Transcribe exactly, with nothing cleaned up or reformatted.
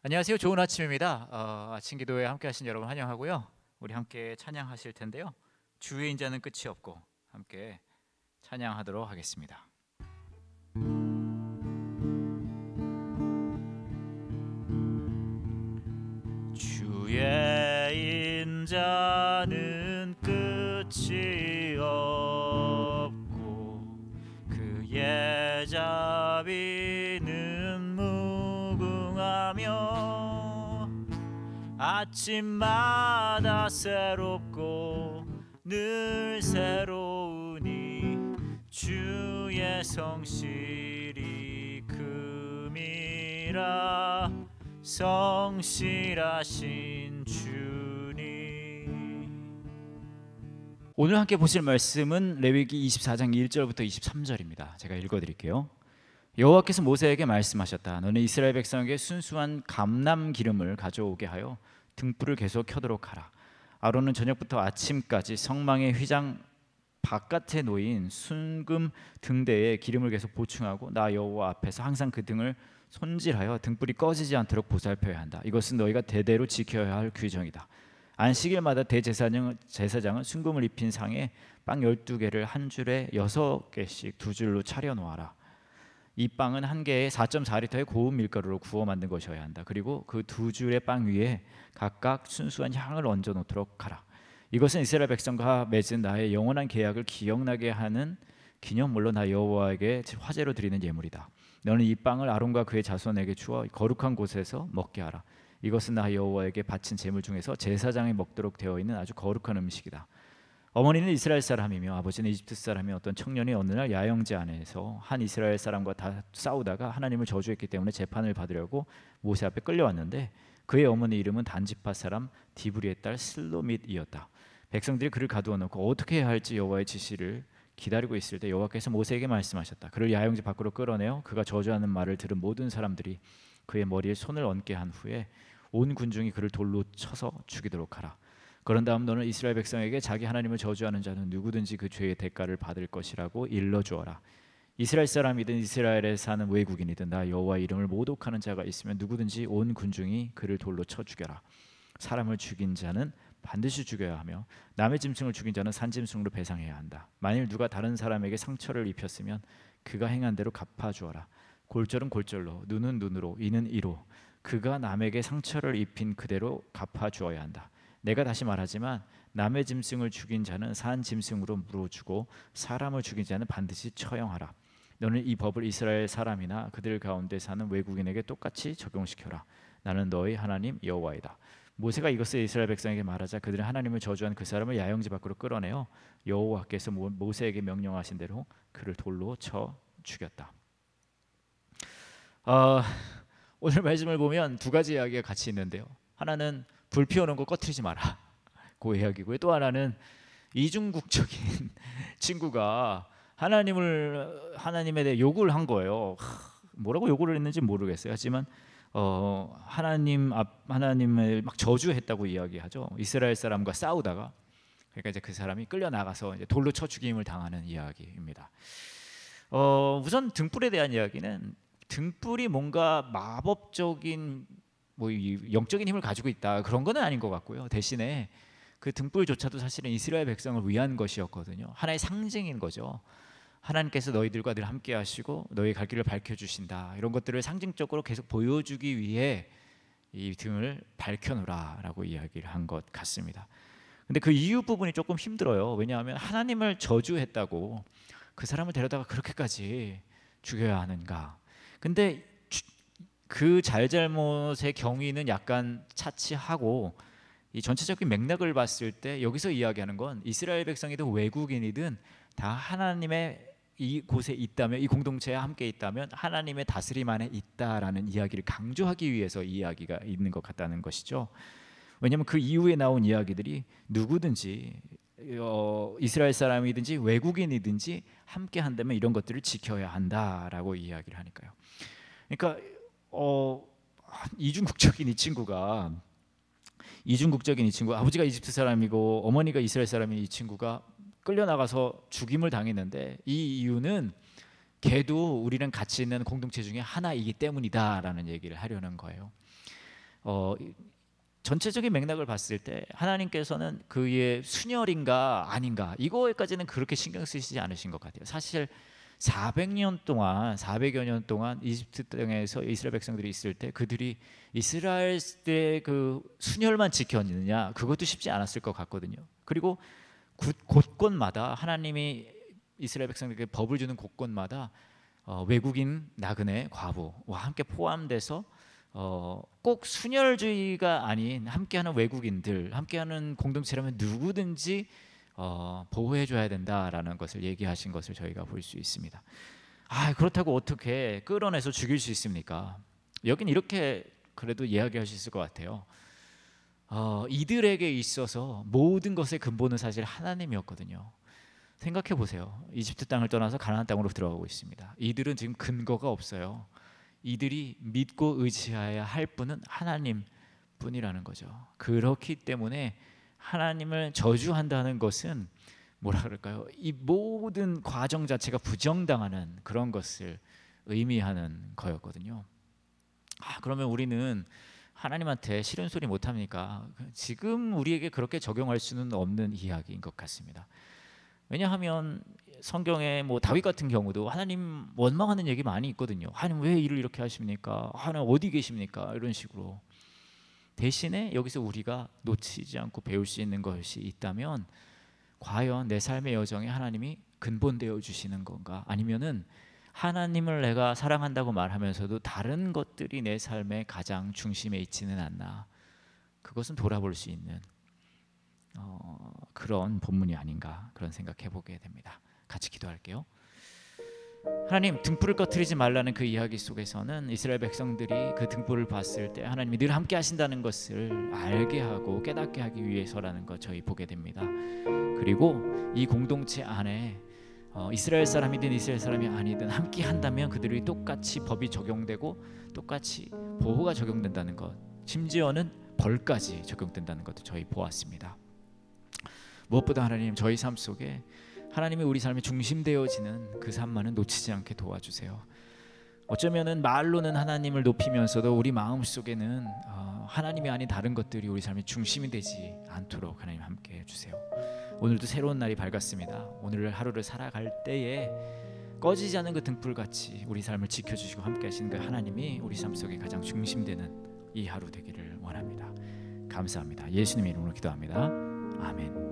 안녕하세요. 좋은 아침입니다. 어, 아침 기도에 함께 하신 여러분 환영하고요. 우리 함께 찬양하실 텐데요. 주의 인자는 끝이 없고 함께 찬양하도록 하겠습니다. 주의 인자는 끝이 없고 그의 자비는 무궁하며 아침마다 새롭고 늘 새로우니 주의 성실이 금이라 성실하신 주님. 오늘 함께 보실 말씀은 레위기 이십사 장 일 절부터 이십삼 절입니다. 제가 읽어드릴게요. 여호와께서 모세에게 말씀하셨다. 너는 이스라엘 백성에게 순수한 감람 기름을 가져오게 하여 등불을 계속 켜도록 하라. 아론은 저녁부터 아침까지 성망의 휘장 바깥에 놓인 순금 등대에 기름을 계속 보충하고 나 여호와 앞에서 항상 그 등을 손질하여 등불이 꺼지지 않도록 보살펴야 한다. 이것은 너희가 대대로 지켜야 할 규정이다. 안식일마다 대제사장은 제사장은 순금을 입힌 상에 빵 열두 개를 한 줄에 여섯 개씩 두 줄로 차려 놓아라. 이 빵은 한 개에 사 점 사 리터의 고운 밀가루로 구워 만든 것이어야 한다. 그리고 그 두 줄의 빵 위에 각각 순수한 향을 얹어 놓도록 하라. 이것은 이스라엘 백성과 맺은 나의 영원한 계약을 기억나게 하는 기념물로 나 여호와에게 화제로 드리는 예물이다. 너는 이 빵을 아론과 그의 자손에게 주어 거룩한 곳에서 먹게 하라. 이것은 나 여호와에게 바친 제물 중에서 제사장이 먹도록 되어 있는 아주 거룩한 음식이다. 어머니는 이스라엘 사람이며 아버지는 이집트 사람이 어떤 청년이 어느 날 야영지 안에서 한 이스라엘 사람과 다 싸우다가 하나님을 저주했기 때문에 재판을 받으려고 모세 앞에 끌려왔는데 그의 어머니 이름은 단지파 사람 디브리의 딸 슬로밋이었다. 백성들이 그를 가두어 놓고 어떻게 해야 할지 여호와의 지시를 기다리고 있을 때 여호와께서 모세에게 말씀하셨다. 그를 야영지 밖으로 끌어내어 그가 저주하는 말을 들은 모든 사람들이 그의 머리에 손을 얹게 한 후에 온 군중이 그를 돌로 쳐서 죽이도록 하라. 그런 다음 너는 이스라엘 백성에게 자기 하나님을 저주하는 자는 누구든지 그 죄의 대가를 받을 것이라고 일러주어라. 이스라엘 사람이든 이스라엘에 사는 외국인이든 나 여호와의 이름을 모독하는 자가 있으면 누구든지 온 군중이 그를 돌로 쳐 죽여라. 사람을 죽인 자는 반드시 죽여야 하며 남의 짐승을 죽인 자는 산짐승으로 배상해야 한다. 만일 누가 다른 사람에게 상처를 입혔으면 그가 행한 대로 갚아주어라. 골절은 골절로, 눈은 눈으로, 이는 이로 그가 남에게 상처를 입힌 그대로 갚아주어야 한다. 내가 다시 말하지만 남의 짐승을 죽인 자는 산 짐승으로 물어주고 사람을 죽인 자는 반드시 처형하라. 너는 이 법을 이스라엘 사람이나 그들 가운데 사는 외국인에게 똑같이 적용시켜라. 나는 너희 하나님 여호와이다. 모세가 이것을 이스라엘 백성에게 말하자 그들은 하나님을 저주한 그 사람을 야영지 밖으로 끌어내어 여호와께서 모세에게 명령하신 대로 그를 돌로 쳐 죽였다. 어, 오늘 말씀을 보면 두 가지 이야기가 같이 있는데요. 하나는 불 피우는 거 꺼트리지 마라. 그 이야기고요. 또 하나는 이중국적인 친구가 하나님을 하나님에 대해 욕을 한 거예요. 뭐라고 욕을 했는지 모르겠어요. 하지만 어, 하나님 앞 하나님을 막 저주했다고 이야기하죠. 이스라엘 사람과 싸우다가 그러니까 이제 그 사람이 끌려 나가서 이제 돌로 쳐 죽임을 당하는 이야기입니다. 어, 우선 등불에 대한 이야기는 등불이 뭔가 마법적인 뭐 영적인 힘을 가지고 있다 그런 건 아닌 것 같고요. 대신에 그 등불조차도 사실은 이스라엘 백성을 위한 것이었거든요. 하나의 상징인 거죠. 하나님께서 너희들과 늘 함께 하시고 너희 갈 길을 밝혀주신다. 이런 것들을 상징적으로 계속 보여주기 위해 이 등을 밝혀놓으라라고 이야기를 한 것 같습니다. 근데 그 이유 부분이 조금 힘들어요. 왜냐하면 하나님을 저주했다고 그 사람을 데려다가 그렇게까지 죽여야 하는가. 근데 그 잘잘못의 경위는 약간 차치하고 이 전체적인 맥락을 봤을 때 여기서 이야기하는 건 이스라엘 백성이든 외국인이든 다 하나님의 이 곳에 있다면, 이 공동체에 함께 있다면 하나님의 다스림 안에 있다라는 이야기를 강조하기 위해서 이 이야기가 있는 것 같다는 것이죠. 왜냐하면 그 이후에 나온 이야기들이 누구든지 어, 이스라엘 사람이든지 외국인이든지 함께 한다면 이런 것들을 지켜야 한다라고 이야기를 하니까요. 그러니까 어, 이중국적인 이 친구가 이중국적인 이 친구, 아버지가 이집트 사람이고 어머니가 이스라엘 사람인 이 친구가 끌려나가서 죽임을 당했는데 이 이유는 걔도 우리랑 같이 있는 공동체 중에 하나이기 때문이다라는 얘기를 하려는 거예요. 어, 전체적인 맥락을 봤을 때 하나님께서는 그의 순혈인가 아닌가 이거에까지는 그렇게 신경 쓰시지 않으신 것 같아요. 사실 사백 년 동안 사백여 년 동안 이집트 땅에서 이스라엘 백성들이 있을 때 그들이 이스라엘의 그 순혈만 지켰느냐 그것도 쉽지 않았을 것 같거든요. 그리고 곳곳마다 하나님이 이스라엘 백성들에게 법을 주는 곳곳마다 어, 외국인, 나그네, 과부와 함께 포함돼서 어, 꼭 순혈주의가 아닌 함께하는 외국인들, 함께하는 공동체라면 누구든지 어, 보호해줘야 된다라는 것을 얘기하신 것을 저희가 볼 수 있습니다. 아, 그렇다고 어떻게 끌어내서 죽일 수 있습니까? 여긴 이렇게 그래도 이야기할 수 있을 것 같아요. 어, 이들에게 있어서 모든 것의 근본은 사실 하나님이었거든요. 생각해 보세요. 이집트 땅을 떠나서 가나안 땅으로 들어가고 있습니다. 이들은 지금 근거가 없어요. 이들이 믿고 의지해야 할 분은 하나님 뿐이라는 거죠. 그렇기 때문에 하나님을 저주한다는 것은 뭐라 그럴까요? 이 모든 과정 자체가 부정당하는 그런 것을 의미하는 거였거든요. 아, 그러면 우리는 하나님한테 싫은 소리 못 합니까? 지금 우리에게 그렇게 적용할 수는 없는 이야기인 것 같습니다. 왜냐하면 성경에 뭐 다윗 같은 경우도 하나님 원망하는 얘기 많이 있거든요. 하나님 왜 일을 이렇게 하십니까? 하나님 어디 계십니까? 이런 식으로. 대신에 여기서 우리가 놓치지 않고 배울 수 있는 것이 있다면 과연 내 삶의 여정에 하나님이 근본되어 주시는 건가? 아니면은 하나님을 내가 사랑한다고 말하면서도 다른 것들이 내 삶의 가장 중심에 있지는 않나? 그것은 돌아볼 수 있는 어, 그런 본문이 아닌가 그런 생각해 보게 됩니다. 같이 기도할게요. 하나님, 등불을 꺼트리지 말라는 그 이야기 속에서는 이스라엘 백성들이 그 등불을 봤을 때 하나님이 늘 함께 하신다는 것을 알게 하고 깨닫게 하기 위해서라는 것 저희 보게 됩니다. 그리고 이 공동체 안에 어, 이스라엘 사람이든 이스라엘 사람이 아니든 함께 한다면 그들이 똑같이 법이 적용되고 똑같이 보호가 적용된다는 것, 심지어는 벌까지 적용된다는 것도 저희 보았습니다. 무엇보다 하나님, 저희 삶 속에 하나님이 우리 삶에 중심되어지는 그 삶만은 놓치지 않게 도와주세요. 어쩌면은 말로는 하나님을 높이면서도 우리 마음 속에는 어, 하나님이 아닌 다른 것들이 우리 삶의 중심이 되지 않도록 하나님 함께 해주세요. 오늘도 새로운 날이 밝았습니다. 오늘 하루를 살아갈 때에 꺼지지 않는 그 등불같이 우리 삶을 지켜주시고 함께 하시는 그 하나님이 우리 삶 속에 가장 중심되는 이 하루 되기를 원합니다. 감사합니다. 예수님의 이름으로 기도합니다. 아멘.